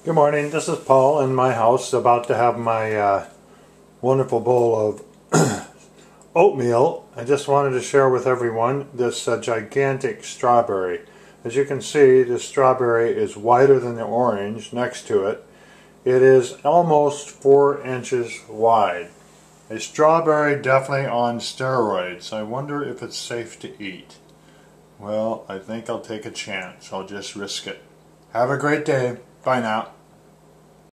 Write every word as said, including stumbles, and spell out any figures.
Good morning, this is Paul in my house, about to have my uh, wonderful bowl of oatmeal. I just wanted to share with everyone this uh, gigantic strawberry. As you can see, this strawberry is wider than the orange next to it. It is almost four inches wide. A strawberry definitely on steroids. I wonder if it's safe to eat. Well, I think I'll take a chance. I'll just risk it. Have a great day. Bye now.